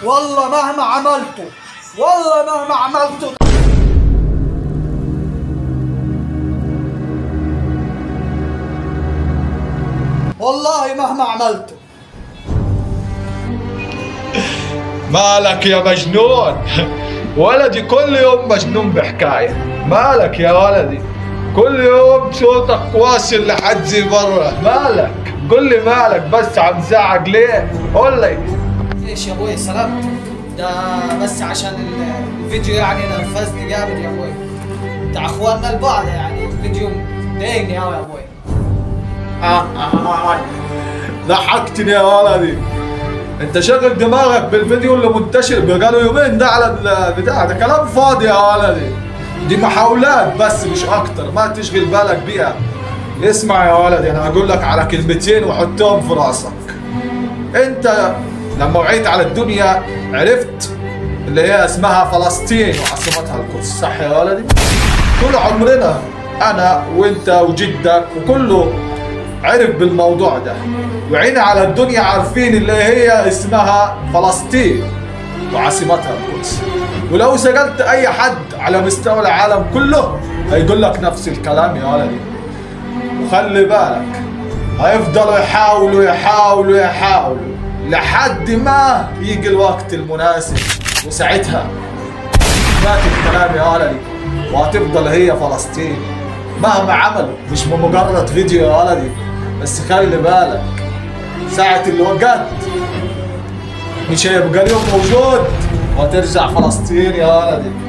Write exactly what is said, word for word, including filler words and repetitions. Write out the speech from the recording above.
والله مهما عملتوا، والله مهما عملتوا، والله مهما عملتوا. مالك يا مجنون؟ ولدي كل يوم مجنون بحكاية. مالك يا ولدي؟ كل يوم صوتك واصل لحد زي برا. مالك؟ قل لي مالك بس عم زعق ليه؟ قول لي. ايش يا ابوي سلامتك؟ ده بس عشان الفيديو يعني نرفزني جامد يا ابوي. بتاع اخواننا البعض يعني الفيديو مضايقني قوي يا ابوي. آه آه ضحكتني يا ولدي. انت شغل دماغك بالفيديو اللي منتشر بقاله يومين ده على البتاع ده، كلام فاضي يا ولدي. دي محاولات بس مش اكتر، ما تشغل بالك بيها. اسمع يا ولدي، انا هقول لك على كلمتين وحطهم في راسك. انت لما وعيت على الدنيا عرفت اللي هي اسمها فلسطين وعاصمتها القدس، صح يا ولدي؟ طول عمرنا انا وانت وجدك وكله عرف بالموضوع ده، وعينا على الدنيا عارفين اللي هي اسمها فلسطين وعاصمتها القدس. ولو سألت اي حد على مستوى العالم كله هيقول لك نفس الكلام يا ولدي. وخلي بالك هيفضلوا يحاولوا يحاولوا يحاولوا لحد ما يجي الوقت المناسب، وساعتها مات الكلام يا ولدي، وهتفضل هي فلسطين مهما عملوا. مش بمجرد فيديو يا ولدي بس، خلي بالك ساعة الوقت مش هيبقى اليوم موجود وهترجع فلسطين يا ولدي.